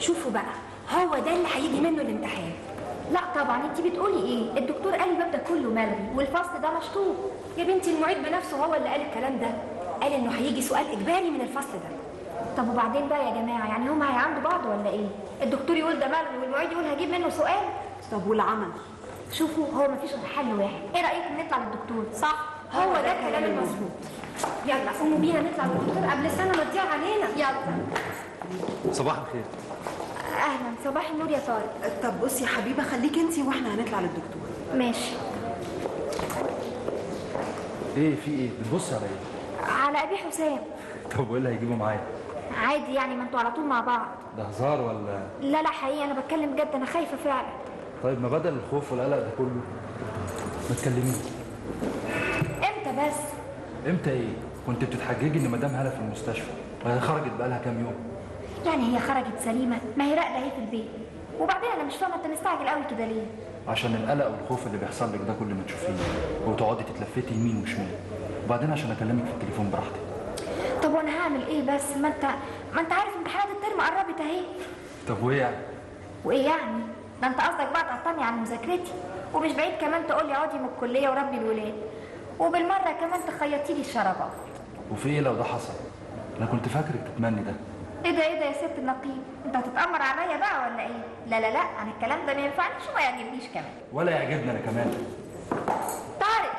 شوفوا بقى، هو ده اللي هيجي منه الامتحان. لا طبعا، انت بتقولي ايه؟ الدكتور قال الباب ده كله ملغي والفصل ده مشطوب. يا بنتي المعيد بنفسه هو اللي قال الكلام ده، قال انه هيجي سؤال اجباري من الفصل ده. طب وبعدين بقى يا جماعه، يعني هما هيعندوا بعض ولا ايه؟ الدكتور يقول ده ملغي والمعيد يقول هجيب منه سؤال. طب والعمل؟ شوفوا، هو مفيش غير حل واحد. ايه رايكم نطلع للدكتور؟ صح، هو ده الكلام المظبوط. يلا قوموا بينا نطلع للدكتور قبل السنه ما تضيع علينا. يلا. صباح الخير. اهلا، صباح النور يا طارق. طب بصي يا حبيبه، خليك انتي واحنا هنطلع للدكتور. ماشي. ايه في ايه؟ بتبصي على ايه؟ على ابي حسام. طب وايه اللي هيجيبه معايا؟ عادي يعني، ما انتوا على طول مع بعض. ده هزار ولا؟ لا حقيقي انا بتكلم جد، انا خايفه فعلا. طيب ما بدل الخوف والقلق ده كله ما تكلميني. امتى بس؟ امتى ايه؟ كنت بتتحججي ان مدام هاله في المستشفى وهي خرجت بقالها كام يوم. يعني هي خرجت سليمه؟ ما هي راقده اهي في البيت. وبعدين انا مش فاهمه انت مستعجل قوي كده ليه؟ عشان القلق والخوف اللي بيحصل لك ده كل ما تشوفيه وتقعدي تتلفتي يمين وشمال، وبعدين عشان اكلمك في التليفون براحتي. طب وانا هعمل ايه بس؟ ما انت عارف امتحانات الترم قربت اهي. طب وايه يعني؟ وايه يعني؟ ده انت قصدك بقى تقطعني عن مذاكرتي، ومش بعيد كمان تقول لي اقعدي من الكليه وربي الولاد، وبالمره كمان تخيطي لي الشرابات. وفي ايه لو ده حصل؟ انا كنت فاكرك تتمني ده. ايه ده يا ست النقيب؟ انت هتتامر عليا بقى ولا ايه؟ لا انا الكلام ده ما ينفعنيش وما يعجبنيش كمان. ولا يعجبني انا كمان. طارق.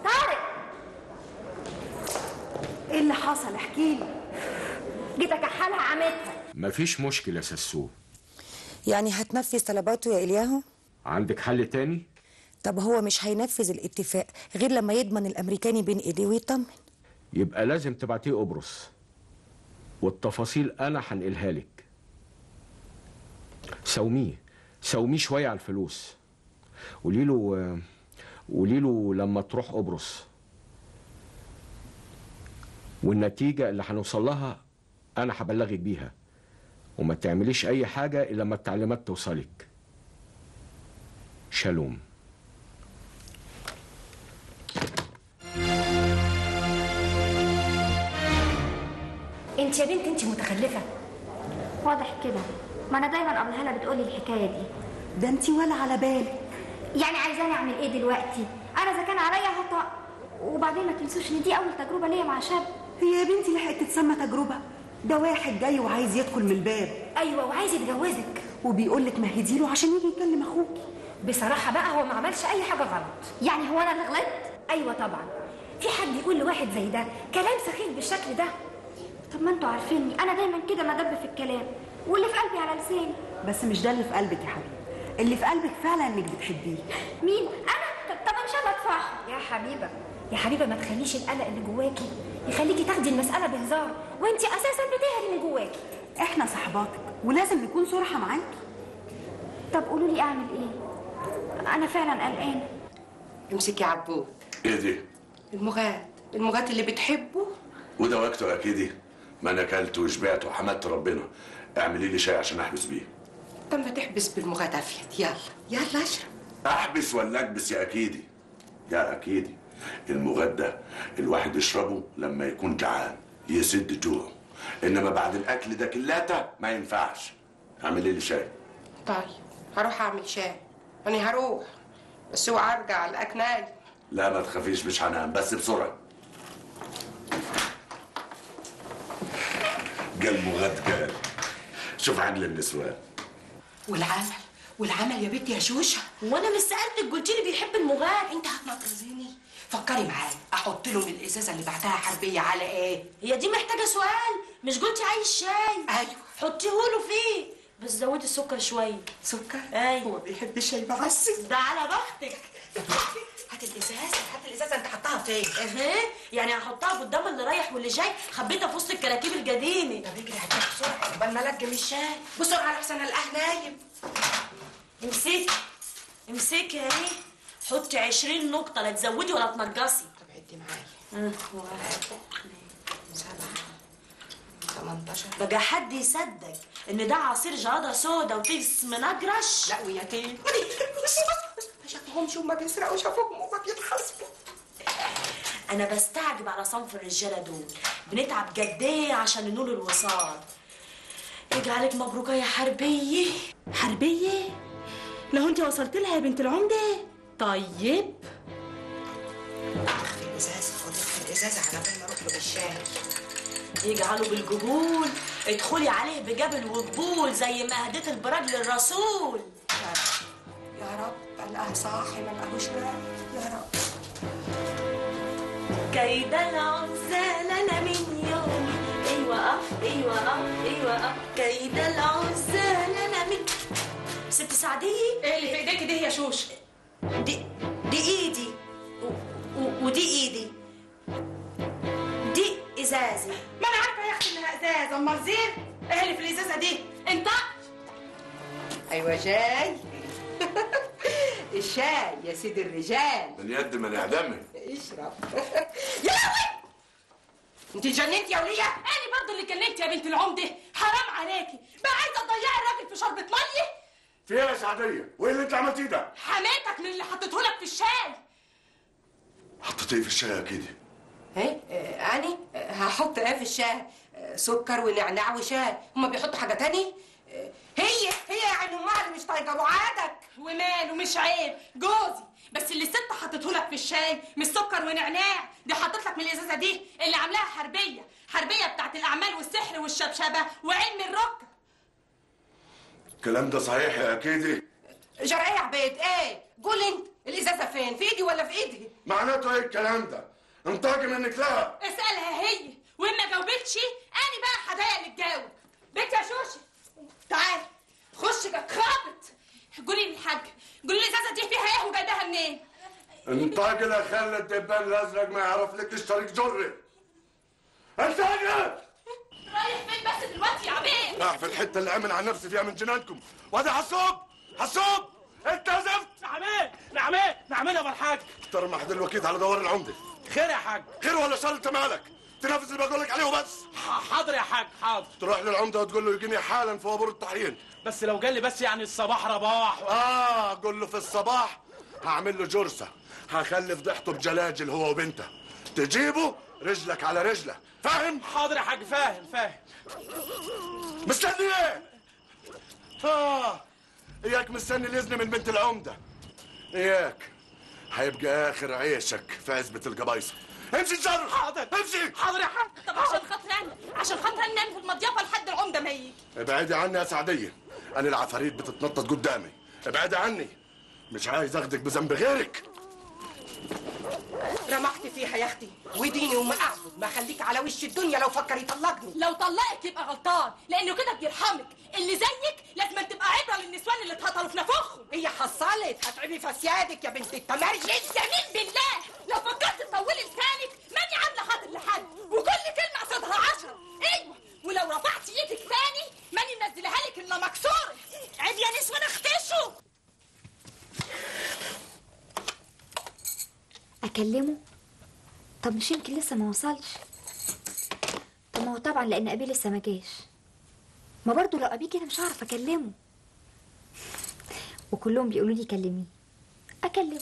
ايه اللي حصل؟ احكي لي. جيت اكحلها عمتها. مفيش مشكله يا سسو. يعني هتنفذ طلباته يا إلياهو؟ عندك حل تاني؟ طب هو مش هينفذ الاتفاق غير لما يضمن الامريكاني بين ايديه ويطمن. يبقى لازم تبعتيه قبرص، والتفاصيل انا هنقلها لك. ساوميه شويه على الفلوس. قولي له لما تروح قبرص، والنتيجه اللي هنوصل لها انا هبلغك بيها، وما تعمليش اي حاجه الا لما التعليمات توصلك. شالوم. انت يا بنت انت متخلفه. واضح كده، ما انا دايما قبل هلا بتقولي الحكايه دي. ده انتي ولا على بالك. يعني عايزاني اعمل ايه دلوقتي؟ انا اذا كان عليا هطأ. وبعدين ما تنسوش ان دي اول تجربه ليا مع شاب. هي يا بنتي لحقت تتسمى تجربه؟ ده واحد جاي وعايز يدخل من الباب. ايوه، وعايز يتجوزك، وبيقول لك مهدي له عشان يجي يكلم اخوكي. بصراحه بقى هو ما عملش اي حاجه غلط. يعني هو انا اللي غلطت؟ ايوه طبعا، في حد يقول لواحد زي ده كلام سخيف بالشكل ده؟ طب ما انتوا عارفيني انا دايما كده مدب في الكلام، واللي في قلبي على لساني. بس مش ده اللي في قلبك يا حبيبي، اللي في قلبك فعلا انك بتحبيه. مين؟ انا؟ طب ان شاء الله ادفعه. يا حبيبه ما تخليش القلق اللي جواكي يخليكي تاخدي المساله بهزار، وانت اساسا بتهري من جواكي. احنا صحباتك ولازم نكون صراحه معاكي. طب قولوا لي اعمل ايه؟ انا فعلا قلقانه. امسكي عبود. ايه دي؟ المغات اللي بتحبه. وده وقته اكيد. ما انا اكلت وشبعت وحمدت ربنا. اعملي لي شاي عشان احبس بيه. طب ما تحبس بالمغات افيد. يلا اشرب. احبس ولا اكبس يا اكيدي؟ يا اكيدي، المغاد ده الواحد يشربه لما يكون جعان يسد جوعه، انما بعد الاكل ده كلاته ما ينفعش. اعملي لي شاي. طيب هروح اعمل شاي. انا هروح، بس اوعى ارجع لقاك نايم. لا ما تخافيش، مش هنام، بس بسرعه. قال مغاد قال. شوف عقل النسوان. والعمل يا بنتي يا شوشه. وانا مش سالتك قلت لي بيحب المغاد؟ انت هتنقذيني. فكري معايا، احط له من الازازه اللي بعتها حربيه على ايه؟ هي دي محتاجه سؤال؟ مش قلتي عايز شاي؟ ايوه حطيه له فيه، بس زودي السكر شويه. سكر؟ ايوه. هو بيحب الشاي بس. ده على بختك. هات الازازه انت حطها فين؟ يعني هحطها قدام اللي رايح واللي جاي، خبيتها في وسط الكراكيب القديمه. طب اجري هاتها بسرعه قبل ما الجم الشاي. بسرعه لحسن القاه نايم. امسكي اهي، حطي 20 نقطه، لا تزودي ولا تنقصي. طب عدي معايا. 1 7 18. بقى حد يصدق ان ده عصير جرادة سودا وتيس منجرش؟ لا ويتيم. بص ما شافوهمش وما بيسرقوا، شافوهم وما بيتحاسبوا. انا بستعجب على صنف الرجاله دول، بنتعب قد ايه عشان ننول الوصال. يجعلك مبروكه يا حربيه. حربيه؟ لو انت وصلت لها يا بنت العمده. طيب اخفي الازاز، خدي الازاز على بال ما اروح له بالشاي. يجعله بالجبول، ادخلي عليه بجبل وجبول زي ما هديت البراج للرسول. يا رب القاه صاحي ما لقاهوش نام يا رب. كيد العزال انا من يومي، ايوه ايوه كيد العزال انا من. ست سعديه، ايه اللي في ايديك دي يا شوش؟ دي ايدي ودي ايدي، دي ازازي. ما انا عارفه يا اختي انها ازازه، امال زين ايه اللي في الازازه دي؟ انت ايوه شاي. الشاي يا سيد الرجال. من يد من اعدمي. اشرب. يا لهوي، انت اتجننتي يا وليه؟ انا برضه اللي كلمت يا بنت العمده، حرام عليكي بقى عايزه تضيعي الراجل في شربة ميه؟ في ايه يا سعديه؟ وايه اللي انت عملتيه ده؟ حماتك من اللي حطيتهولك في الشاي. حطيت ايه في الشاي يا كيدي؟ ايه اني هحط ايه في الشاي؟ سكر ونعناع وشاي، هما بيحطوا حاجه تاني؟ هي يا عين امها اللي مش طايقه وعادك. وماله مش عيب جوزي، بس اللي الست حطيتهولك في الشاي مش سكر ونعناع، دي حطت لك من الازازه دي اللي عاملاها حربيه بتاعت الاعمال والسحر والشبشبه وعلم الركه. الكلام ده صحيح يا كيدي؟ جرى ايه يا عبيد؟ ايه؟ قول انت، الازازه فين؟ في ايدي ولا في ايدي؟ معناته ايه الكلام ده؟ انطقي منك لها. اسالها هي، وان ما جاوبتش انا بقى هضايق اللي تجاوب. بنت يا شوشي تعالي خشي خابط. قولي للحاج، قولي لي الازازه دي فيها ايه وجايباها منين؟ انطقي لا خلي الدبان الازرق ما يعرف لك اشترك جري. انطقي. رايح فين بس دلوقتي يا عبيد؟ راح في الحته اللي امن على نفسي فيها من جنانكم. وادي حسوب انت زفت. نعمين يا ابو الحاج. ترمح دلوقتي على دوار العمده. خير يا حاج. خير ولا شر انت مالك؟ تنفذ اللي بقول لك عليه وبس. حاضر يا حاج حاضر. تروح للعمده وتقول له يجيني حالا في وابور التحرير. بس لو قال لي بس يعني الصباح رباح قول له في الصباح هعمل له جرسه، هخلي فضحته بجلاجل هو وبنته، تجيبه رجلك على رجله، فاهم؟ حاضر يا حاج، فاهم. مستني ايه؟ اياك مستني الاذن من بنت العمده، اياك هيبقى اخر عيشك في عزبه القبايصه. امشي جر. حاضر. امشي. حاضر يا حاج. طب عشان خاطر انا في المضيافه لحد العمده ما يجي. ابعدي عني يا سعديه، انا العفاريت بتتنطط قدامي، ابعدي عني، مش عايز اخدك بذنب غيرك. رمحت فيها يا اختي وديني وما اعبد ما خليك على وش الدنيا لو فكر يطلقني. لو طلقك يبقى غلطان، لانه كده بيرحمك. اللي زيك لازم تبقى عبره للنسوان اللي اتهطلوا في نافوخهم. هي حصلت هتعبي فسيادك يا بنت التمرجي. يمين بالله لو فكرت تطولي لسانك ماني عامله خاطر لحد، وكل كلمه قصادها 10. ايوه، ولو رفعتي ايدك تاني ماني منزلها لك الا مكسوره. عيب يا نسوان اختشوا. اكلمه؟ طب مش يمكن لسه ما وصلش. طب ما هو طبعا لان ابي لسه ما جاش. ما برضه لو ابي كده مش هعرف اكلمه. وكلهم بيقولوا لي كلميه. اكلمه.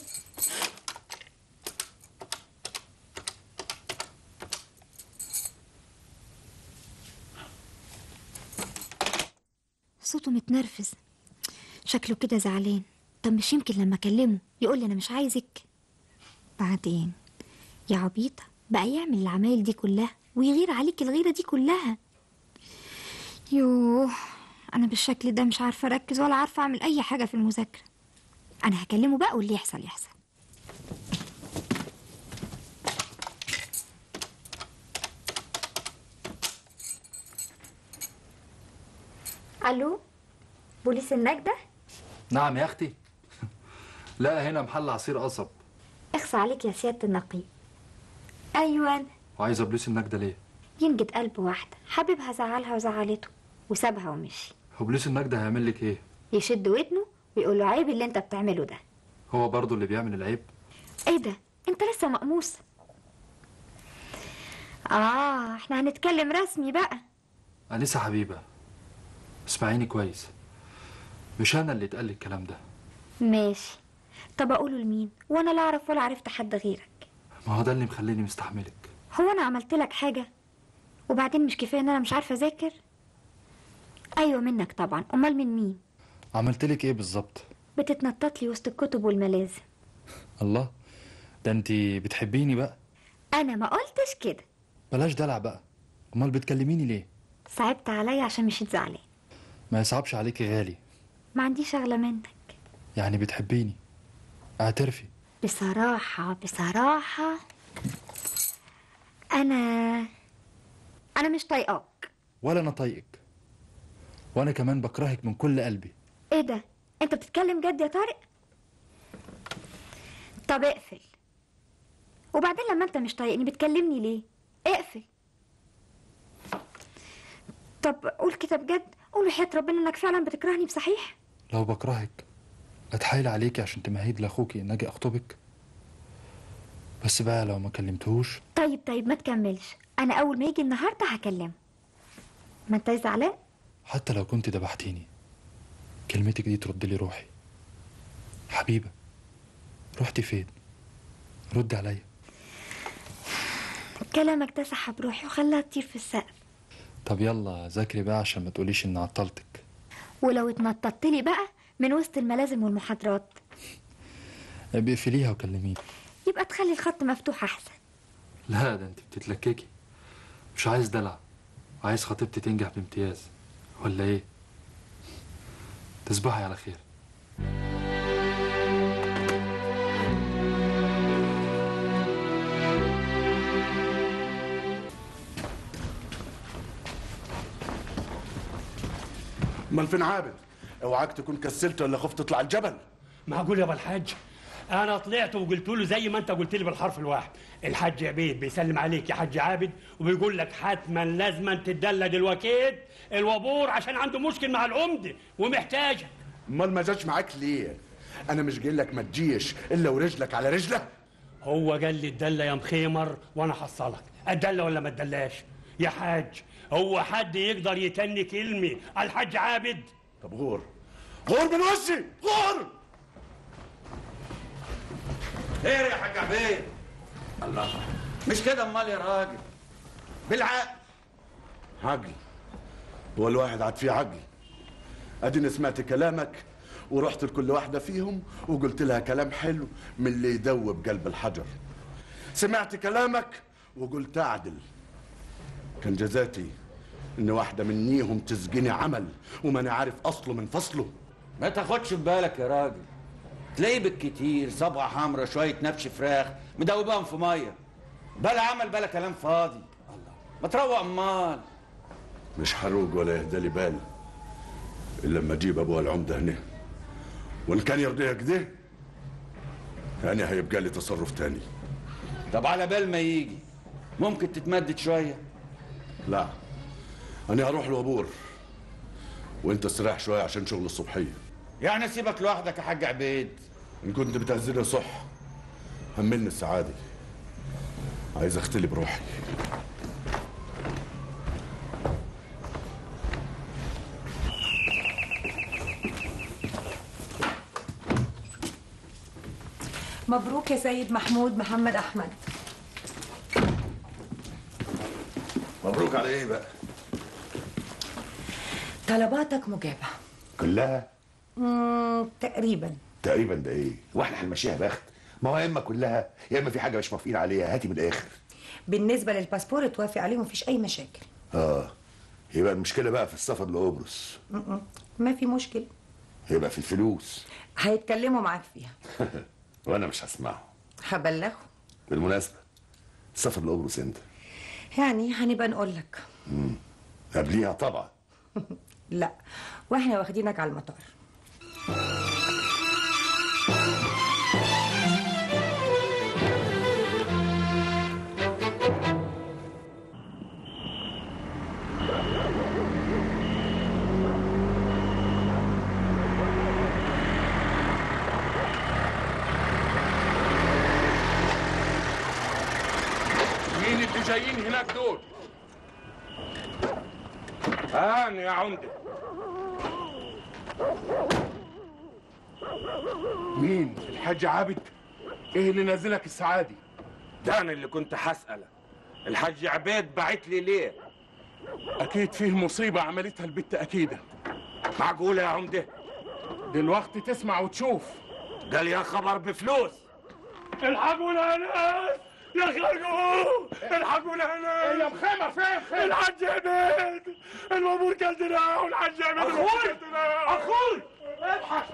صوته متنرفز، شكله كده زعلان. طب مش يمكن لما اكلمه يقول لي انا مش عايزك؟ بعدين يا عبيطة بقى يعمل العمايل دي كلها ويغير عليك الغيرة دي كلها. يوه، أنا بالشكل ده مش عارفة أركز ولا عارفة أعمل أي حاجة في المذاكرة. أنا هكلمه بقى واللي يحصل يحصل. ألو، بوليس النجدة؟ نعم يا اختي. لا هنا محل عصير قصب. اخصى عليك يا سيادة النقيب. أيوة. وعايزه بوليس النجدة ليه؟ ينجد قلب واحدة حبيبها زعلها وزعلته وسابها ومشي. هو بوليس النجدة هيعمل لك ايه؟ يشد ودنه ويقول له عيب اللي انت بتعمله ده. هو برضه اللي بيعمل العيب؟ ايه ده؟ انت لسه مقموص. احنا هنتكلم رسمي بقى. أنسة حبيبة، اسمعيني كويس، مش أنا اللي اتقال لي الكلام ده. ماشي، طب أقوله لمين؟ وأنا لا أعرف ولا عرفت حد غيرك. ما هو ده اللي مخليني مستحملك. هو أنا عملت لك حاجة؟ وبعدين مش كفاية إن أنا مش عارفة أذاكر؟ ايوه منك طبعا، امال من مين؟ عملت لك ايه بالظبط؟ بتتنطط لي وسط الكتب والملازم. الله، ده انت بتحبيني بقى. انا ما قلتش كده. بلاش دلع بقى، امال بتكلميني ليه؟ صعبت عليا عشان مش زعلان. ما يصعبش عليكي غالي. ما عنديش اغلى منك. يعني بتحبيني، اعترفي. بصراحة انا مش طايقاك. ولا انا طايقك، وانا كمان بكرهك من كل قلبي. ايه ده؟ انت بتتكلم جد يا طارق؟ طب اقفل. وبعدين لما انت مش طايقني بتكلمني ليه؟ اقفل. طب قول كده بجد، قول وحياة ربنا انك فعلا بتكرهني بصحيح. لو بكرهك اتحايل عليكي عشان تمهد لاخوكي ان اجي اخطبك، بس بقى لو ما كلمتهوش. طيب ما تكملش، انا اول ما يجي النهارده هكلمه. ما انت زعلان؟ حتى لو كنت دبحتيني كلمتك دي ترد لي روحي. حبيبه، رحتي فين؟ رد عليا. كلامك ده سحب روحي وخلاها تطير في السقف. طب يلا ذاكري بقى عشان ما تقوليش اني عطلتك. ولو اتنططت لي بقى من وسط الملازم والمحاضرات اقفليها وكلميني. يبقى تخلي الخط مفتوح احسن. لا، ده انت بتتلككي. مش عايز دلع، عايز خطيبتي تنجح بامتياز، ولا ايه؟ تصبحي على خير. امال فين عابد؟ اوعاك تكون كسلت ولا خفت تطلع الجبل. معقول يا ابو الحاج؟ انا طلعت وقلت له زي ما انت قلت لي بالحرف الواحد. الحاج عبيد بيسلم عليك يا حاج عابد، وبيقول لك حتما لازما تتدلى دلوقتي الوابور عشان عنده مشكل مع العمده ومحتاجك. امال ما جاش معاك ليه؟ انا مش قايل لك ما تجيش الا ورجلك على رجله. هو قال لي اتدلى يا مخيمر وانا حصلك. اتدلى ولا ما اتدلاش يا حاج؟ هو حد يقدر يتني كلمه على الحاج عابد؟ طب غور من وشي، غور. خير يا حاج عبيد؟ الله، مش كده امال يا راجل؟ بالعقل. عقل؟ هو الواحد عاد فيه عقل؟ اديني سمعت كلامك ورحت لكل واحده فيهم وقلت لها كلام حلو من اللي يدوب قلب الحجر. سمعت كلامك وقلت اعدل. كان جزاتي ان واحده منيهم تسجني عمل وما عارف اصله من فصله. ما تاخدش ببالك يا راجل، تلاقيه بالكتير صبغه حمرا شويه نبش فراخ مدوباهم في ميه، بلا عمل بلا كلام فاضي. الله، ما تروق امال. مش هروج ولا يهدى لي بال الا لما اجيب ابوها العمده هنا، وان كان يرضيها كده يعني هيبقى لي تصرف تاني. طب على بال ما يجي ممكن تتمدد شويه؟ لا، انا هروح لوابور وانت استريح شويه عشان شغل الصبحيه. يعني اسيبك لوحدك يا حاج عبيد؟ ان كنت بتهزلي صح هملني السعاده، عايز اختلي بروحي. مبروك يا سيد محمود محمد احمد. مبروك على ايه بقى؟ طلباتك مجابه كلها؟ تقريبا. تقريبا ده ايه؟ واحنا هنمشيها بخت؟ ما هو يا اما كلها يا اما في حاجه مش موافقين عليها. هاتي من الاخر. بالنسبه للباسبور توافق عليه ومفيش اي مشاكل. يبقى المشكله بقى في السفر لقبرص. ما في مشكله. يبقى في الفلوس. هيتكلموا معاك فيها. وانا مش هسمعه. هبلغه. بالمناسبه السفر لقبرص امتى؟ يعني هنبقى نقول لك. قبليها طبعا. لا، واحنا واخدينك على المطار. مين اللي جايين هناك دول؟ هاني يا عمده. مين؟ الحاج عابد؟ ايه اللي نازلك السعادي؟ ده انا اللي كنت هسألك، الحاج عبيد بعت لي ليه؟ اكيد فيه مصيبه عملتها البت اكيده. معقولة يا عمدة؟ دلوقتي تسمع وتشوف. قال يا خبر بفلوس. الحقونا يا ناس يا خلقوا، الحقونا يا ناس. يا مخيمة فين خيمة؟ الحاج عبيد المأمور كل دراعه، والحاج عبيد أخوي أخوي ابحث.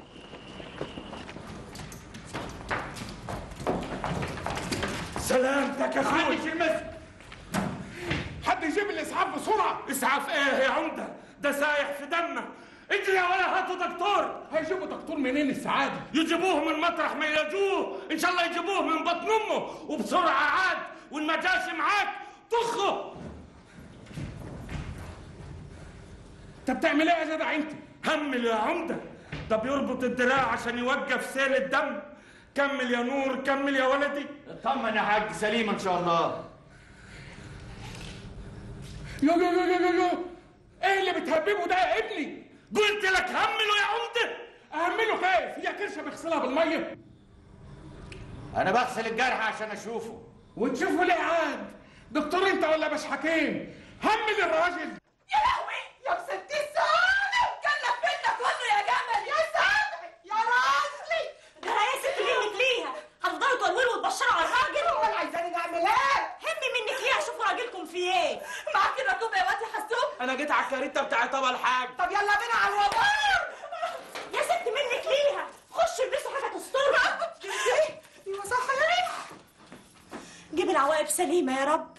سلامتك يا اخوي. محدش يلمسك. حد يجيب الاسعاف بسرعه. اسعاف ايه يا عمده؟ ده سايح في دمه. اجري يا ولا هاتوا دكتور. هيجيبوا دكتور منين السعاده؟ يجيبوه من مطرح ما يلاقوه، ان شاء الله يجيبوه من بطن امه وبسرعه عاد، وان ما جاش معاك طخه. انت بتعمل ايه يا جدع انت؟ همل يا عمده، ده بيربط الدراع عشان يوقف سيل الدم. كمل يا نور، كمل يا ولدي. اطمن يا حاج، سليمه ان شاء الله. يو يو يو يو يو، ايه اللي بتهببه ده يا ابني؟ قلت لك همله يا عمده. اهمله كيف؟ هي كرشه بغسلها بالميه؟ انا بغسل الجرح عشان اشوفه. وتشوفه ليه عاد؟ دكتور انت ولا باش حكيم؟ همل الراجل. يا لهوي يا بستي السعادة، كلف بينا كله يا جمل يا سامي يا راجلي. ده يا ست منك ليها، هتفضلوا تولولوا وتبشروا على الراجل؟ امال عايزاني نعمل ايه؟ همي منك ليها، شوفوا راجلكم في ايه. معاك الركوب يا واد يا حسوب؟ انا جيت على الكاريتا بتاعت ابو الحاج. طب يلا بينا على الوبار. يا ست منك ليها، خشوا البسوا حاجه تسترها. ايوه صح يا ريت. جيب العواقب سليمه يا رب.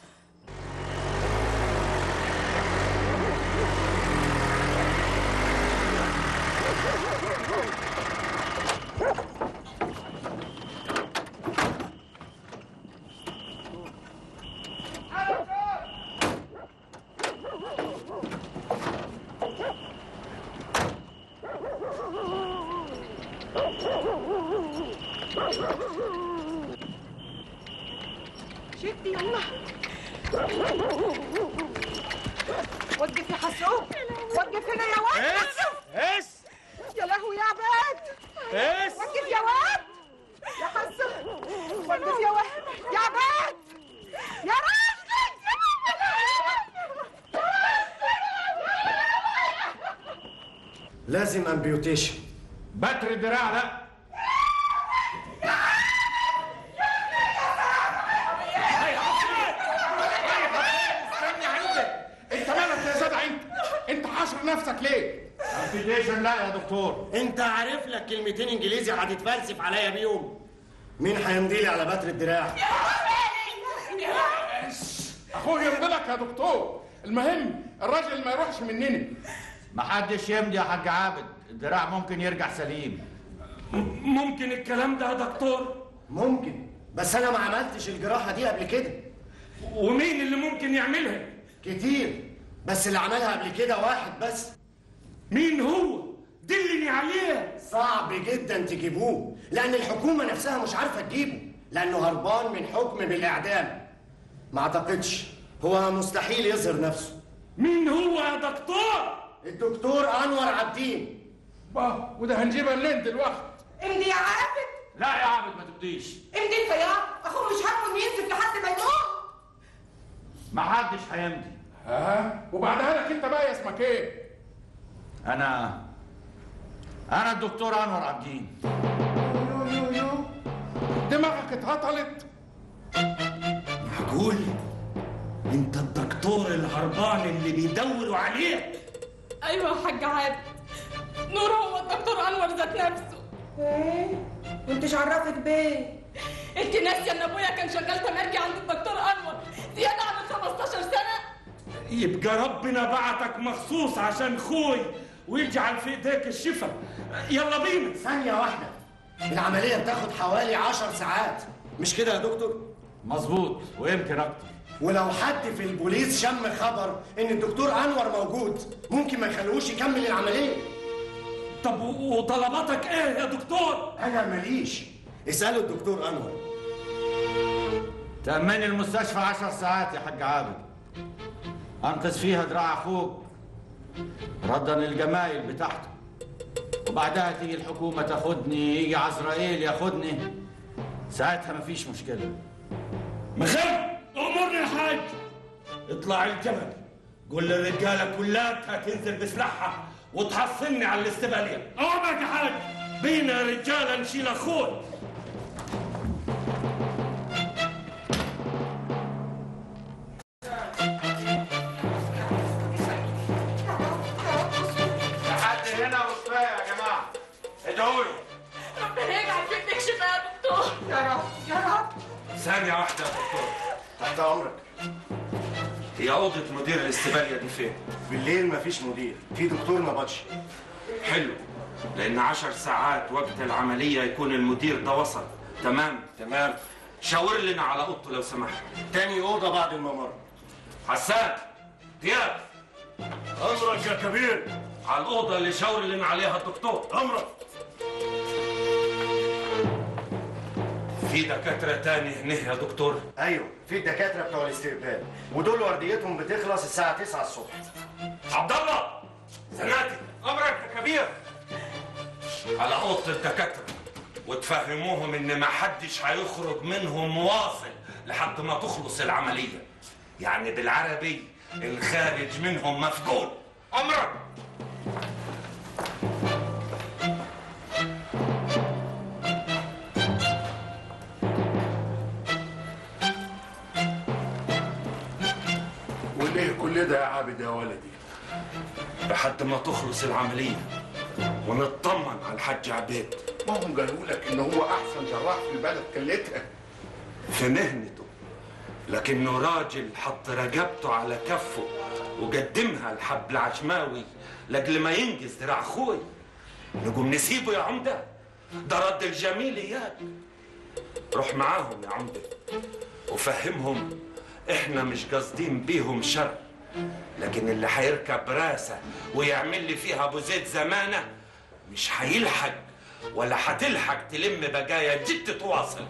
شدي يلا. وقف يا حسوب، وقف هنا يا واد. ايش يا لهوي يا عباد. ايش وقف يا واد يا حسوب، وقف يا واد يا عباد يا راجل. لازم امبيوتيشن. بتر الدراع لا. انت مالك يا جدع انت؟ انت حاشر نفسك ليه؟ امبيوتيشن لا يا دكتور. انت عارف لك كلمتين انجليزي هتتفلسف عليا بيهم. مين هيمضيلي على بتر الدراع؟ اخوه يرضلك يا دكتور. المهم الراجل ما يروحش مننا. محدش يمضي يا حاج عابد، الدراع ممكن يرجع سليم. ممكن الكلام ده يا دكتور؟ ممكن، بس انا ما عملتش الجراحه دي قبل كده. ومين اللي ممكن يعملها؟ كتير، بس اللي عملها قبل كده واحد بس. مين هو؟ دلني عليه. صعب جدا تجيبوه، لان الحكومه نفسها مش عارفه تجيبه، لانه هربان من حكم بالاعدام. ما اعتقدش، هو مستحيل يظهر نفسه. مين هو يا دكتور؟ الدكتور انور عابدين. باه، وده هنجيبها منين دلوقتي؟ امضي يا عابد. لا يا عابد ما تبديش. امضي انت يا اخوه، مش همه ينزف لحد ما يموت. محدش هيمضي. وبعدها لك انت بقى اسمك ايه؟ انا الدكتور انور عابدين. دماغك اتهطلت. معقول؟ انت الدكتور الهربان اللي بيدوروا عليك؟ ايوه يا حاج عابد، نور هو الدكتور انور ذات نفسه. ايه؟ وانتش عرفت بيه؟ انت ناسيه ان ابويا كان شغال تمرجي عند الدكتور انور زياده عن 15 سنه؟ يبقى ربنا بعتك مخصوص عشان خوي ويجعل في ايديك الشفا. يلا بينا. ثانيه واحده، العمليه بتاخد حوالي 10 ساعات، مش كده يا دكتور؟ مظبوط، ويمكن اكتر. ولو حد في البوليس شم خبر ان الدكتور انور موجود، ممكن ما يخلوش يكمل العمليه. طب وطلباتك ايه يا دكتور؟ انا ماليش، اسالوا الدكتور انور. تأمن المستشفى 10 ساعات يا حاج عابد، انقذ فيها دراع اخوك ردا للجمايل بتاعته، وبعدها تيجي الحكومه تاخدني، يجي عزرائيل ياخدني، ساعتها مفيش مشكله. مخيم امرني يا حاج. اطلع الجبل، قول للرجاله كلها تنزل بسلاحها وتحصلني على الاستباليه. اوعك يا حاج، بينا رجاله نشيل اخوي. لحد هنا وكفايه يا جماعه. ادعوا له. ربنا يجعل في ابنك شفاء يا دكتور. يا رب يا رب. ثانيه واحده يا دكتور. تحت امرك. هي اوضه مدير الاستباليه دي فين؟ بالليل مفيش مدير، في دكتور نبطشي. حلو، لان 10 ساعات وقت العمليه يكون المدير ده وصل. تمام. شاور لنا على اوضته لو سمحت. تاني اوضه بعد الممر. حسان، دياب، امرك يا كبير. على الاوضه اللي شاور لنا عليها الدكتور. امرك. في دكاتره تاني هنا يا دكتور؟ ايوه، في الدكاتره بتوع الاستقبال، ودول ورديتهم بتخلص الساعه 9 الصبح. عبد الله، زناتي، امرك يا كبير. على اوضه الدكاتره وتفهموهم ان ما حدش هيخرج منهم واصل لحد ما تخلص العمليه. يعني بالعربي الخارج منهم مفقود. امرك. وليه كل ده يا عابد يا ولدي؟ لحد ما تخلص العمليه ونطمن على الحاج عبيد. ما هم قالوا لك ان هو احسن جراح في البلد كلتها في مهنته، لكنه راجل حط رقبته على كفه وقدمها لحبل عشماوي لاجل ما ينجز دراع اخوي. نقوم نسيبه يا عمده؟ ده رد الجميل اياك. روح معاهم يا عمده وفهمهم احنا مش قاصدين بيهم شر، لكن اللي هيركب راسه ويعمل لي فيها ابو زيد زمانه مش هيلحق ولا هتلحق تلم بقايا جد تواصل.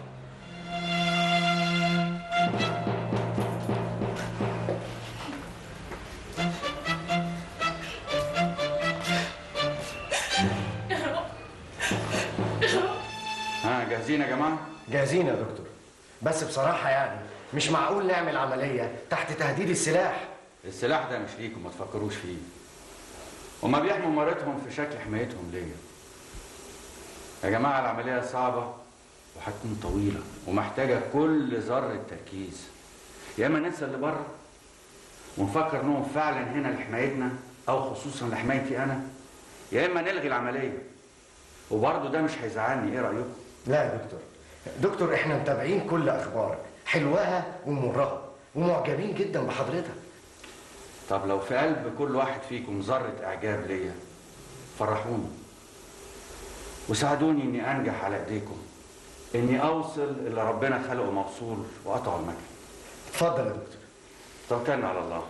ها جاهزين يا جماعه؟ جاهزين يا دكتور، بس بصراحه يعني مش معقول نعمل عمليه تحت تهديد السلاح. السلاح ده مش ليكم، ما تفكروش فيه. هما بيحموا مراتهم في شكل حمايتهم ليا. يا جماعه العمليه صعبه وهتكون طويله ومحتاجه كل ذره تركيز. يا اما ننسى اللي بره ونفكر انهم فعلا هنا لحمايتنا او خصوصا لحمايتي انا، يا اما نلغي العمليه. وبرضه ده مش هيزعلني. ايه رايكم؟ لا يا دكتور احنا متابعين كل اخبارك، حلوها ومرها، ومعجبين جدا بحضرتك. طب لو في قلب كل واحد فيكم ذره اعجاب ليا فرحوني وساعدوني اني انجح على ايديكم، اني اوصل اللي ربنا خلقه موصول واقطعه المكان. اتفضل يا دكتور. توكلنا على الله.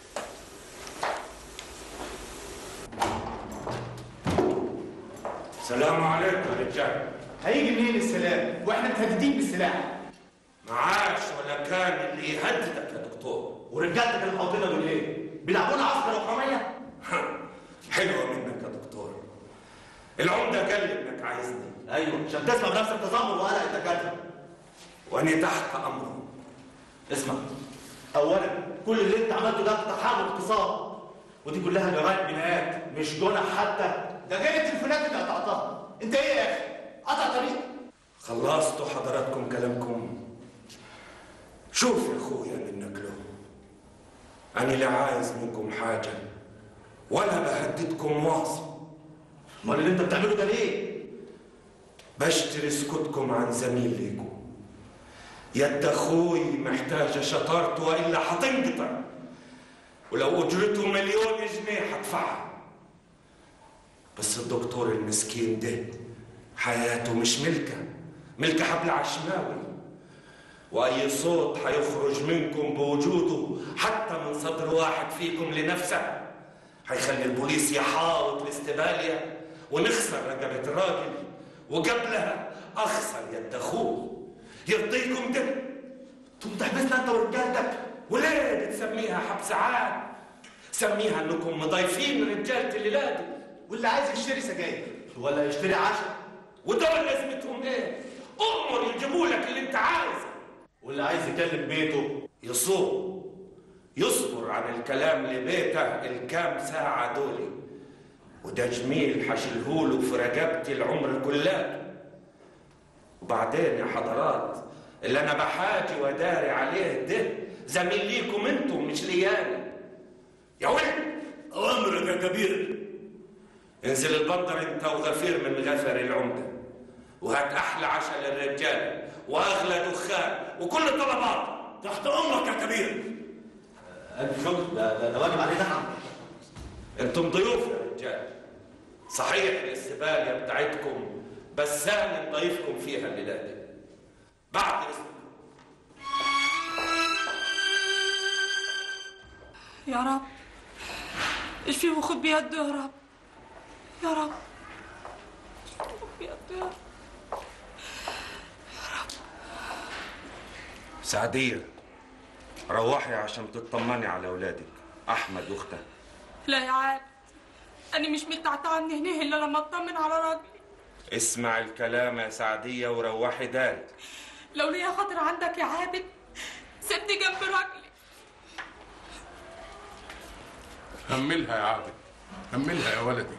السلام عليكم يا رجال. هيجي منين السلام واحنا متهددين بالسلاح؟ معاش ولا كان اللي يهددك يا دكتور. ورجالتك اللي محوطينا دول ايه؟ بيلعبونا عسكر وحراميه؟ حلوه منك يا دكتور. العمده قال لي انك عايزني. ايوه، عشان تسمع بنفسك تذمر وقلق الدكاتره. وانا تحت امرهم. اسمع، اولا كل اللي انت عملته ده اقتحام اغتصاب، ودي كلها جرائم جنايات مش جنح حتى. ده غير التليفونات اللي قطعتها. انت ايه يا اخي؟ قطع طريق؟ خلصتوا حضراتكم كلامكم. شوف يا اخويا منك له، انا لا عايز منكم حاجه ولا بهددكم واصل. امال اللي انت بتعمله ده ليه؟ بشتري سكوتكم عن زميل ليكم. يد اخوي محتاجه شطارته والا هتنقطع، ولو اجرته 1,000,000 جنيه هدفعها. بس الدكتور المسكين ده حياته مش ملكه حبل عشماوي، واي صوت هيخرج منكم بوجوده حتى من صدر واحد فيكم لنفسه هيخلي البوليس يحاوط الاستباليه ونخسر رقبه الراجل، وقبلها اخسر يد اخوه. يرضيكم ده؟ انتوا بتحبسنا انت ورجالتك. وليه بتسميها حبس عام؟ سميها انكم مضايفين رجاله الليله دي. واللي عايز يشتري سجاير ولا يشتري عشاء، ودول لازمتهم ايه؟ امر يجيبوا لك اللي انت عايزه. واللي عايز يكلم بيته يصوم، يصبر يصبر عن الكلام لبيته الكام ساعة دولي، وده جميل حشلهوله في رقبتي العمر كله. وبعدين يا حضرات اللي انا بحاجي وداري عليه ده زميل ليكم انتم مش لياني. يا ولد اوامرك يا كبير. انزل البندر انت وغفير من غفر العمده، وهات احلى عشاء للرجال واغلى دخان وكل طلبات. تحت امرك يا كبير. ألف شكر، ده واجب علينا احنا. انتم ضيوف يا رجال. صحيح الاستباليه بتاعتكم بس سهل نضيفكم فيها الليله دي. بعد يا رب اشفيه وخد بيده يا رب، يا رب خد بيده يا رب. سعدية روحي عشان تطمني على اولادك احمد واختك. لا يا عاد، انا مش متعتعه من هنا الا لما اطمن على راجلي. اسمع الكلام يا سعدية وروحي دارك. لو ليا خاطر عندك يا عابد سيبني جنب راجلي. هملها يا عابد، هملها يا ولدي.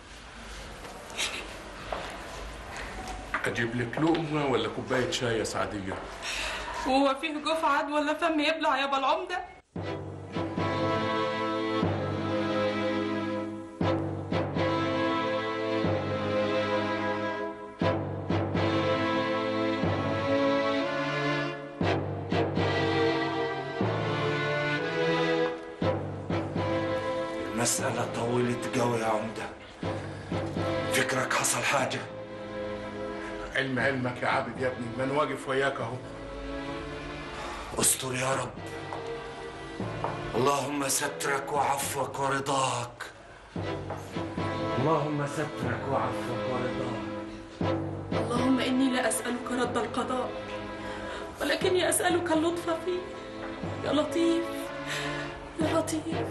اجيب لك لقمه ولا كوبايه شاي يا سعديه؟ وهو فيه جوف عاد ولا فم يبلع يا بالعمده؟ المسألة طولت قوي يا عمدة. فكرك حصل حاجة؟ علمك يا عابد يا ابني، من واقف وياك اهو. استر يا رب. اللهم سترك وعفوك ورضاك. اللهم سترك وعفوك ورضاك. اللهم إني لا أسألك رد القضاء ولكني أسألك اللطف فيه. يا لطيف يا لطيف.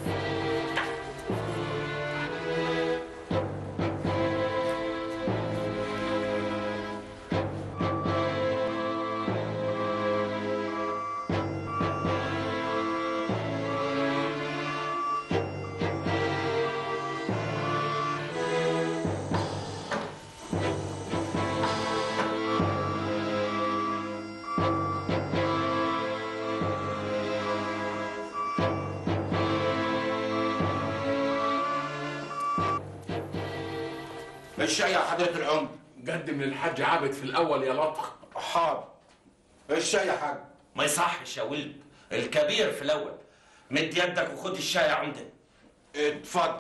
الشاي يا حضرة العمر. قدم للحاج عابد في الأول يا لطخ. حاضر. الشاي يا حاج. ما يصحش يا ولد، الكبير في الأول. مد يدك وخد الشاي يا عمدة. اتفضل.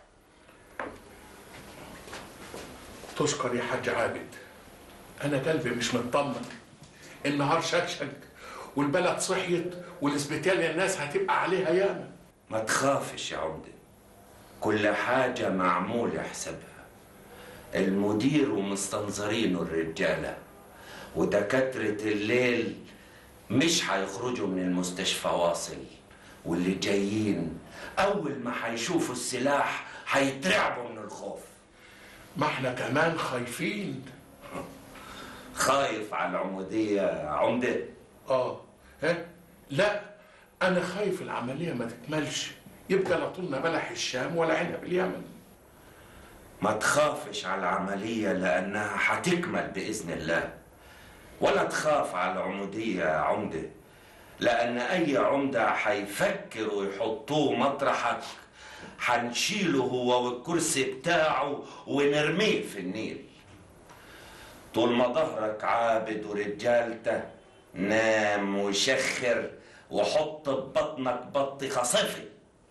تشكر يا حاج عابد. أنا قلبي مش مطمن. النهار شكشك والبلد صحيت والاسبيتاليا الناس هتبقى عليها ياما. ما تخافش يا عمدة، كل حاجة معمول حسابها. المدير ومستنظرينه الرجالة، ودكاترة الليل مش هيخرجوا من المستشفى واصل، واللي جايين أول ما هيشوفوا السلاح هيترعبوا من الخوف. ما احنا كمان خايفين. خايف على العمودية يا عمدة؟ ها؟ لا، أنا خايف العملية ما تكملش، يبقى لا طولنا بلح الشام ولا عنب اليمن. ما تخافش على العملية لأنها هتكمل بإذن الله، ولا تخاف على العمودية يا عمدة، لأن أي عمدة هيفكر ويحطوه مطرحك هنشيله هو والكرسي بتاعه ونرميه في النيل. طول ما ظهرك عابد ورجالته نام وشخر وحط ببطنك بطيخة صفي.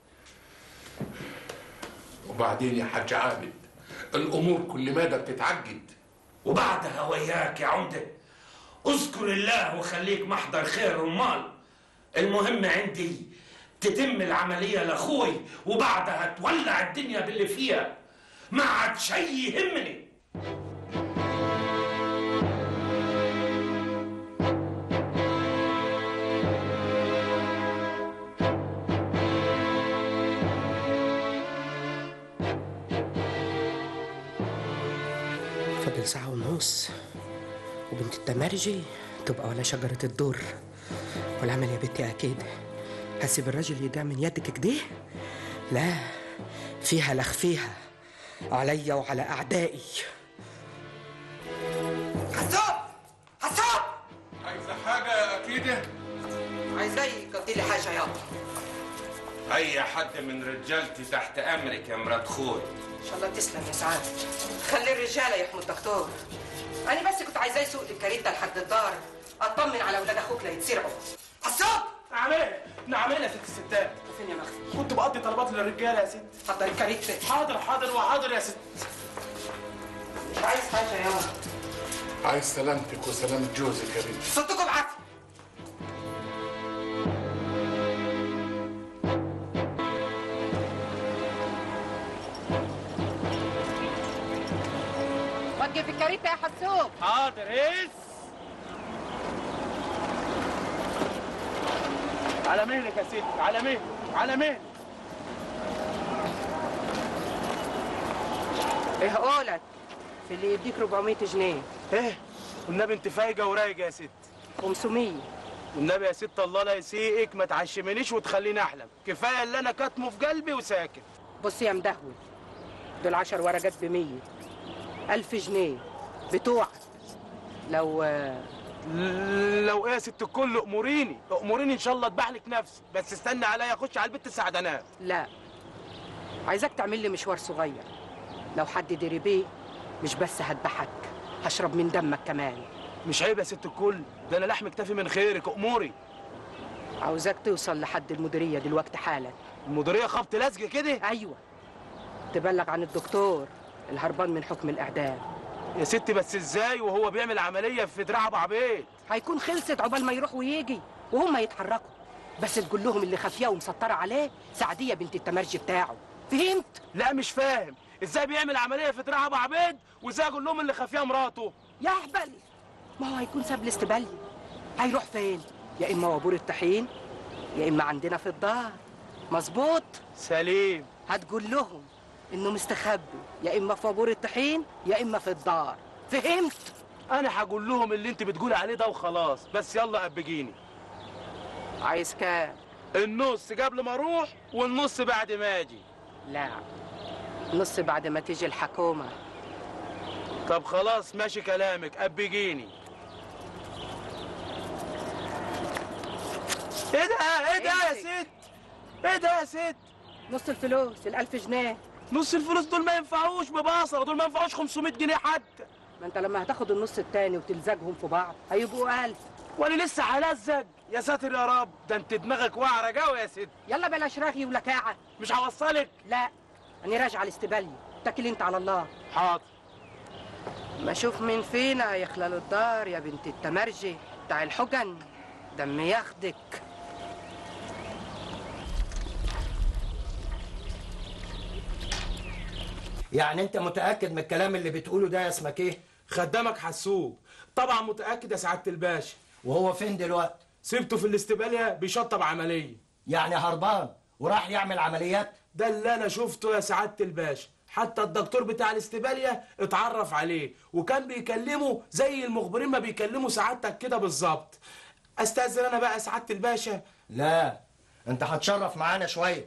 وبعدين يا حاج عابد الأمور كل مدى بتتعجد. وبعدها وياك يا عمدة، اذكر الله وخليك محضر خير المال. المهم عندي تتم العملية لأخوي وبعدها تولع الدنيا باللي فيها، ما عاد شي يهمني. فاضل ساعة ونص وبنت التمرجي تبقى ولا شجرة الدر. والعمل يا بنتي أكيد هسيب الراجل يضيع من يدك كده؟ لا، فيها لخفيها عليا وعلى اعدائي. حسوب حسوب، عايزه حاجه يا اكيده؟ عايزاه يقضي لي حاجه يابا. اي حد من رجالتي تحت امرك يا مرات خوي. ان شاء الله تسلم يا سعاد. خلي الرجاله يحموا الدكتور. انا بس كنت عايزاه يسوق الكاريتا لحد الدار اطمن على اولاد اخوك لا يتسرعوا. حسوب. نعم يا ست الستات. فين يا مخفي؟ كنت بقضي طلبات للرجاله يا ست. حضر الكاريتا. حاضر وحاضر يا ست. مش عايز حاجه يابا. عايز سلامتك وسلامة جوزك يا بنتي. صدقوا بعافيه. وقف الكاريتا يا حسوب. حاضر. على مهلك يا ست، على مهلك. ايه قولك في اللي يديك 400 جنيه؟ ايه والنبي انت فايقه ورايقه يا ست. 500. والنبي يا ست الله لا يسيئك ما تعشمنيش وتخليني احلم. كفايه اللي انا كاتمه في قلبي وساكت. بص يا مدهول، دول 10 ورقات ب100. 1000 جنيه بتوعك. لو ايه يا ست الكل؟ اموريني ان شاء الله اذبح لك نفسي، بس استنى عليا اخش على البيت السعدانات. لا، عايزاك تعمل لي مشوار صغير. لو حد دري بيه مش بس هذبحك، هشرب من دمك كمان. مش عيب يا ست الكل، ده انا لحم اكتفي من خيرك. اموري. عاوزاك توصل لحد المديريه دلوقتي حالا. المديريه خبط لزق كده؟ ايوه، تبلغ عن الدكتور الهربان من حكم الاعدام. يا ستي بس ازاي وهو بيعمل عمليه في دراع ابو عبيد؟ هيكون خلصت عقبال ما يروح ويجي وهم يتحركوا. بس تقول لهم اللي خافيه ومسطره عليه سعديه بنت التمرجي بتاعه. فهمت؟ لا مش فاهم. ازاي بيعمل عمليه في دراع ابو عبيد وازاي اقول لهم اللي خافيه مراته؟ يا اهبل، ما هو هيكون ساب الاستباليه. هيروح فين؟ يا اما وابور الطحين يا اما عندنا في الدار. مظبوط؟ سليم. هتقول لهم انه مستخبي يا اما في وابور الطحين يا اما في الدار. فهمت؟ انا هقول لهم اللي انت بتقولي عليه ده وخلاص. بس يلا قبجيني. عايز كام؟ النص قبل ما اروح والنص بعد ما اجي. لا، نص بعد ما تيجي الحكومه. طب خلاص ماشي كلامك، قبجيني. ايه ده يا ست؟ نص الفلوس، ال1000 جنيه. نص الفلوس دول ما ينفعوش ببصره، دول ما ينفعوش 500 جنيه حتى. ما انت لما هتاخد النص التاني وتلزقهم في بعض هيبقوا 1000. وانا لسه هلزق؟ يا ساتر يا رب، ده انت دماغك واعره قوي يا ست. يلا بلاش رغي ولكاعه. مش هوصلك. لا، انا راجعه الاستباليه. اتكلي انت على الله. حاضر. ما اشوف مين فينا يخلى له الدار يا بنت التمرجي بتاع الحجن. دم ياخدك. يعني انت متاكد من الكلام اللي بتقوله ده يا اسمك ايه؟ خدامك حسوب. طبعا متاكد يا سعاده الباشا. وهو فين دلوقتي؟ سبته في الاستباليه بيشطب عمليه. يعني هربان وراح يعمل عمليات؟ ده اللي انا شفته يا سعاده الباشا. حتى الدكتور بتاع الاستباليه اتعرف عليه وكان بيكلمه زي المخبرين ما بيكلموا سعادتك كده بالظبط. استاذن انا بقى يا سعاده الباشا. لا، انت هتشرف معانا شويه.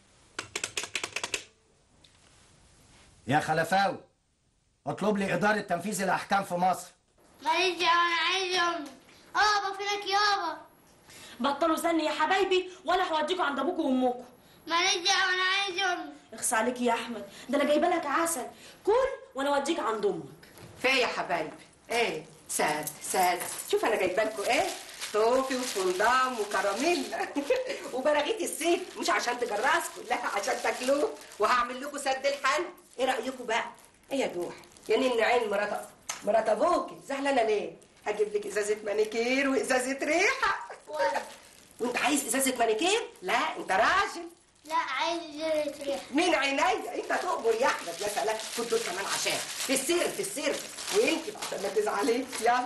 يا خلفاوي، اطلب لي اداره تنفيذ الاحكام في مصر. معلش انا عايز امي. يابا فينك يابا؟ بطلوا زن يا حبايبي ولا هوديكوا عند ابوكوا وامكوا. معلش انا عايز امي. اخص عليكي يا احمد، ده انا جايبه لك عسل. كل وانا اوديك عند امك. فيه يا حبايبي؟ ايه ساد. شوف انا جايبه لكم ايه؟ توفي وفندام وكراميلا وبراغيث السيف. مش عشان تجرسكم، لا عشان تاكلوه. وهعمل لكم سد الحل. ايه رايكم بقى؟ ايه يا جوح يا نين عين مرات ابوكي زعلانه ليه؟ هجيب لك ازازه مانيكير وازازه ريحه. وانت عايز ازازه مانيكير؟ لا انت راجل. لا عايز ازازه ريحه. مين عينيا؟ انت تؤمر يا احمد. يا سلام، خد دول كمان عشان في السر وانت عشان ما تزعليش. يلا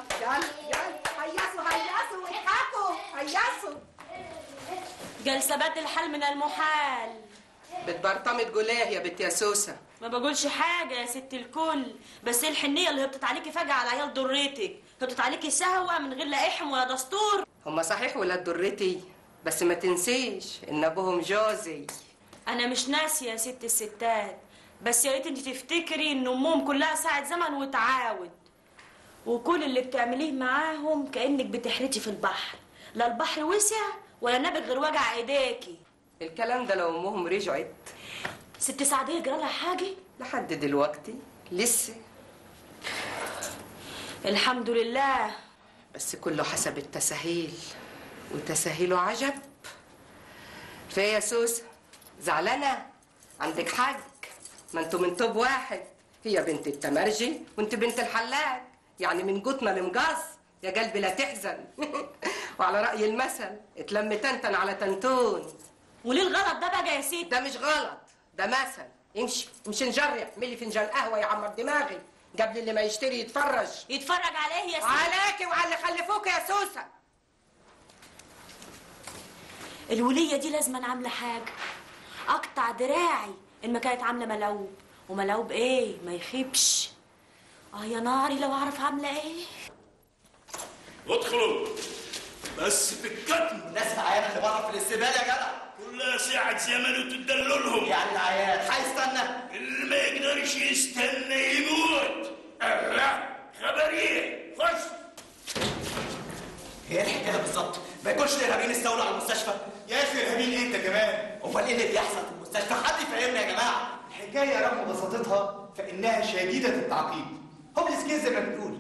هيصوا واضحكوا هيصوا. جلسه بدل الحال من المحال. بتبرطمي تقول ايه يا بنت يا سوسه؟ ما بقولش حاجه يا ست الكل، بس ايه الحنيه اللي هبطت عليكي فجاه على عيال ضريتك؟ هبطت عليكي سهوه من غير لا احم ولا دستور. هما صحيح ولاد ضرتي، بس ما تنسيش ان ابوهم جوزي. انا مش ناسيه يا ست الستات، بس يا ريت انت تفتكري ان امهم كلها ساعه زمن وتعاود، وكل اللي بتعمليه معاهم كانك بتحرتي في البحر، لا البحر وسع ولا نابت غير وجع ايديكي. الكلام ده لو امهم رجعت. ست سعديه جرالها حاجه؟ لحد دلوقتي لسه. الحمد لله. بس كله حسب التساهيل، وتساهيله عجب. فيا يا سوسه زعلانه؟ عندك حق، ما انتوا من طوب واحد، هي بنت التمرجي وانت بنت الحلاج، يعني من جوتنا لمقاص، يا قلبي لا تحزن. وعلى رأي المثل اتلم تنتن على تنتون. وليه الغلط ده بقى يا سيدي؟ ده مش غلط، ده مثل. امشي نجري، اعملي فنجان قهوه يعمر دماغي قبل اللي ما يشتري يتفرج. يتفرج عليه يا سيدي؟ عليكي وعلى اللي خلفوك يا سوسه. الوليه دي لازم عامله حاجه، اقطع دراعي ان ما كانت عامله ملوب، وملوب ايه ما يخيبش. يا ناري لو اعرف عامله ايه. ادخلوا بس في الكتم. الناس العيانه اللي بره في الاستقبال يا جدع كلها ساعة زمن وتدلوا لهم. يعني العيان هيستنى؟ اللي ما يقدرش يستنى يموت. الله خبر ايه؟ خش. هي الحكايه بالظبط ما يكونش الارهابيين استولوا على المستشفى؟ يا اخي ارهابيين ايه انت كمان؟ امال ايه اللي بيحصل في المستشفى؟ حد يفهمنا يا جماعه. الحكايه رغم بساطتها فانها شديده التعقيد. هوبليس كيس زي ما بنقول.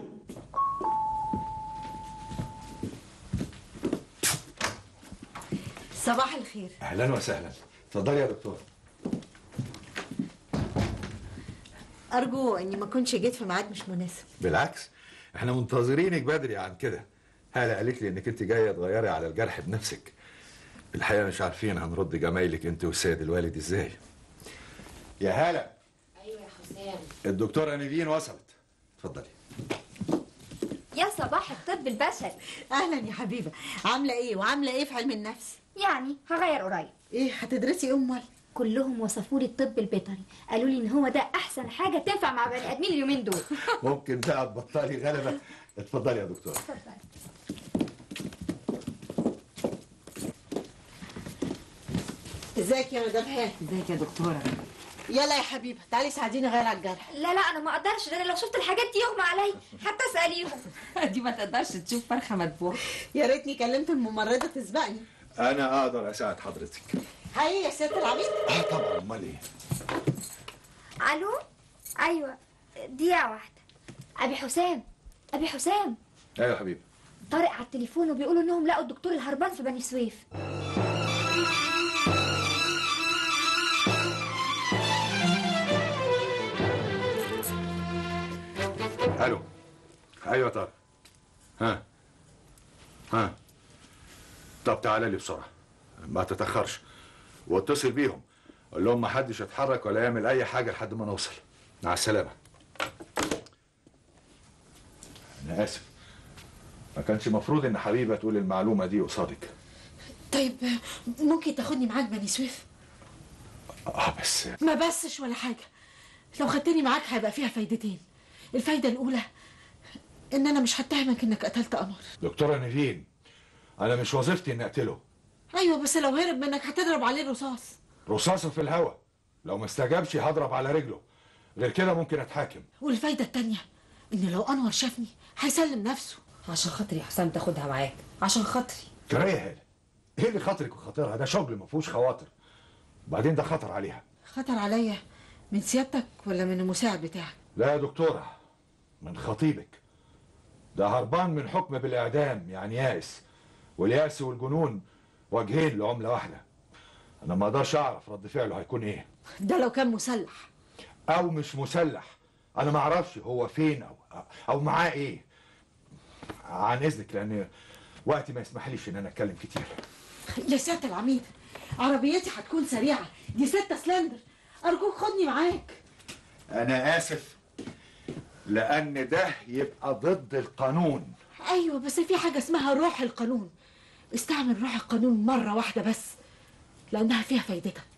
صباح الخير. اهلا وسهلا، اتفضلي يا دكتور. ارجو اني ما كنتش جيت في ميعاد مش مناسب. بالعكس احنا منتظرينك بدري عن كده. هالة قالت لي انك انت جايه تغيري على الجرح بنفسك. الحقيقه مش عارفين هنرد جمايلك انت والسيد الوالد ازاي. يا هالة. ايوه يا حسام. الدكتوره نيفين وصلت، اتفضلي. يا صباح الطب البشري. اهلا يا حبيبه، عامله ايه وعامله ايه في علم النفس؟ يعني هغير قريب. ايه هتدرسي امال؟ كلهم وصفوا لي الطب البيطري، قالوا لي ان هو ده احسن حاجه تنفع مع بني ادمين اليومين دول. ممكن بقى تبطلي غلبه. اتفضلي يا دكتوره. ازيك يا مدام هاني؟ ازيك يا دكتوره؟ يلا يا حبيبه تعالي ساعديني غير على الجرح. لا انا ما اقدرش، ده انا لو شفت الحاجات دي يغمى عليا، حتى اساليهم. دي ما تقدرش تشوف فرخه مدبوحه. يا ريتني كلمت الممرضه تسبقني. انا اقدر اساعد حضرتك. هاي يا ست العميد. طبعا، امال ايه. الو. ايوه دقيقه واحده. ابي حسام. ايوه يا حبيبي. طارق على التليفون وبيقولوا انهم لقوا الدكتور الهربان في بني سويف. الو. ايوه طارق. ها طب تعالى لي بسرعه، ما تتاخرش، واتصل بيهم قول لهم ما حدش يتحرك ولا يعمل اي حاجه لحد ما نوصل. مع السلامه. انا اسف، ما كانش مفروض ان حبيبه تقول المعلومه دي قصادك. طيب ممكن تاخدني معاك بني سويف؟ بس ما بسش ولا حاجه، لو خدتني معاك هيبقى فيها فايدتين. الفايده الاولى ان انا مش هتهمك انك قتلت انور. دكتوره نيفين، انا مش وظيفتي اني اقتله. ايوه بس لو هرب منك هتضرب عليه رصاص. رصاصه في الهوا، لو ما استجابش هضرب على رجله، غير كده ممكن اتحاكم. والفايده التانيه ان لو انور شافني هيسلم نفسه. عشان خاطري يا حسام تاخدها معاك، عشان خاطري. ترى يا هاله، ايه اللي خاطرك وخاطرها؟ ده شغل ما فيهوش خواطر، وبعدين ده خطر عليها. خطر عليا من سيادتك ولا من المساعد بتاعك؟ لا يا دكتوره، من خطيبك. ده هربان من حكم بالاعدام، يعني يائس، واليأس والجنون وجهين لعمله واحده. انا ما اقدرش اعرف رد فعله هيكون ايه. ده لو كان مسلح او مش مسلح، انا ما اعرفش هو فين او معاه ايه. عن اذنك، لان وقتي ما يسمحليش ان انا اتكلم كتير. يا سيادة العميد، عربيتي هتكون سريعه، دي 6 سلندر، ارجوك خدني معاك. انا اسف، لان ده يبقى ضد القانون. ايوه بس في حاجه اسمها روح القانون. استعمل روح القانون مره واحده بس، لانها فيها فايدتك.